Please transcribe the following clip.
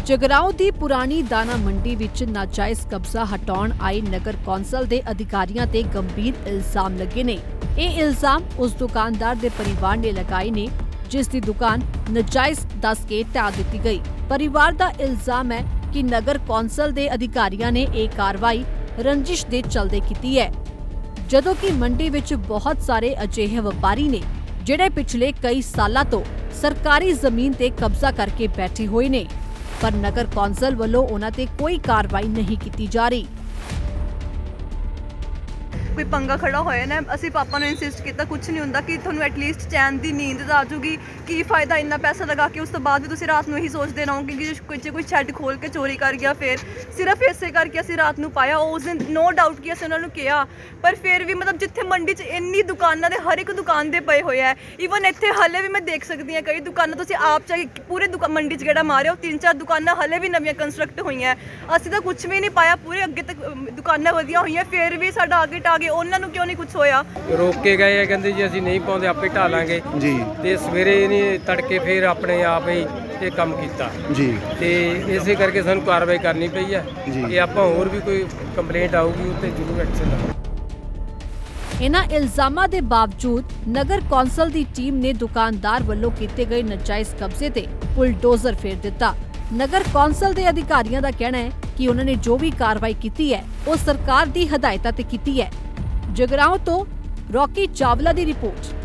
ਜਗਰਾਉਂ ਦੀ ਪੁਰਾਣੀ ਦਾਣਾ ਮੰਡੀ ਵਿੱਚ ਨਾਜਾਇਜ਼ ਕਬਜ਼ਾ ਹਟਾਉਣ ਆਏ ਨਗਰ ਕੌਂਸਲ ਦੇ ਅਧਿਕਾਰੀਆਂ ਤੇ ਗੰਭੀਰ ਇਲਜ਼ਾਮ ਲੱਗੇ ਨੇ। ਇਹ ਇਲਜ਼ਾਮ ਉਸ ਦੁਕਾਨਦਾਰ ਦੇ ਪਰਿਵਾਰ ਨੇ ਲਗਾਏ ਨੇ ਜਿਸ ਦੀ ਦੁਕਾਨ ਨਾਜਾਇਜ਼ ਦੱਸ ਕੇ ਢਾਹ ਦਿੱਤੀ ਗਈ। ਪਰਿਵਾਰ ਦਾ ਇਲਜ਼ਾਮ ਹੈ ਕਿ ਨਗਰ ਕੌਂਸਲ ਦੇ ਅਧਿਕਾਰੀਆਂ ਨੇ ਇਹ ਕਾਰਵਾਈ ਰੰਜਿਸ਼ ਦੇ ਚਲਦੇ ਕੀਤੀ ਹੈ, ਜਦੋਂ ਕਿ ਮੰਡੀ ਵਿੱਚ ਬਹੁਤ ਸਾਰੇ ਅਜਿਹੇ ਵਪਾਰੀ ਨੇ ਜਿਹੜੇ ਪਿਛਲੇ ਕਈ ਸਾਲਾਂ ਤੋਂ ਸਰਕਾਰੀ ਜ਼ਮੀਨ ਤੇ ਕਬਜ਼ਾ ਕਰਕੇ ਬੈਠੇ ਹੋਏ ਨੇ, पर नगर कौंसल वालों उन्हां ते कोई कार्रवाई नहीं की जा रही। कोई पंगा खड़ा होया ना, असी पापा ने इंसिस्ट किया कुछ नहीं होंदा कि तुहानू एटलीस्ट चैन दी नींद आ जूगी, की फायदा इन्ना पैसा लगा के उस तो बाद भी तुसीं रात नूं यही सोचते रहोगे कि जे कोई शैड खोल के चोरी कर गया, फिर सिर्फ इसे करके असी रात नूं पाया। उस दिन नो डाउट कि असीं उन्हां नूं कहा, पर फिर भी मतलब जिथे मंडी च इन्नी दुकानां दे हर एक दुकान दे पए होए है, ईवन इत्थे हले भी मैं देख सकती हाँ कई दुकानां तुसीं आप चाहे पूरे मंडी च गेड़ा मारिओ 3-4 दुकानां हले भी नवीं कंस्ट्रक्ट होई हैं। असीं तां कुछ भी नहीं पाया, पूरे अगे तक दुकानां वधिया होई हैं, फिर भी साडा आगे टागे ਉਹਨਾਂ ਨੂੰ ਕਿਉਂ ਨਹੀਂ ਕੁਝ ਹੋਇਆ। ਰੋਕ ਕੇ ਗਏ ਆ, ਕਹਿੰਦੇ ਜੀ ਅਸੀਂ ਨਹੀਂ ਪਾਉਂਦੇ ਆਪੇ ਢਾ ਲਾਂਗੇ ਜੀ, ਤੇ ਸਵੇਰੇ ਇਹਨੇ ਤੜਕੇ ਫਿਰ ਆਪਣੇ ਆਪ ਹੀ ਇਹ ਕੰਮ ਕੀਤਾ ਜੀ, ਤੇ ਇਸੇ ਕਰਕੇ ਸਾਨੂੰ ਕਾਰਵਾਈ ਕਰਨੀ ਪਈ ਹੈ ਕਿ ਆਪਾਂ ਹੋਰ ਵੀ ਕੋਈ ਕੰਪਲੇਂਟ ਆਊਗੀ ਉੱਤੇ ਜ਼ਰੂਰ ਐਕਸ਼ਨ ਲਵਾਂਗੇ। ਇਨ੍ਹਾਂ ਇਲਜ਼ਾਮਾਂ ਦੇ ਬਾਵਜੂਦ ਨਗਰ ਕੌਂਸਲ ਦੀ ਟੀਮ ਨੇ ਦੁਕਾਨਦਾਰ ਵੱਲੋਂ ਕੀਤੇ ਗਏ ਨਾਜਾਇਜ਼ ਕਬਜ਼ੇ ਤੇ ਬੁਲਡੋਜ਼ਰ ਫੇਰ ਦਿੱਤਾ। ਨਗਰ ਕੌਂਸਲ ਦੇ ਅਧਿਕਾਰੀਆਂ ਦਾ ਕਹਿਣਾ ਹੈ ਕਿ ਉਹਨਾਂ ਨੇ ਜੋ ਵੀ ਕਾਰਵਾਈ ਕੀਤੀ ਹੈ ਉਹ ਸਰਕਾਰ ਦੀ ਹਦਾਇਤਾਂ ਤੇ ਕੀਤੀ ਹੈ। ਜਗਰਾਉਂ ਤੋਂ ਰੌਕੀ ਚਾਵਲਾ ਦੀ ਰਿਪੋਰਟ।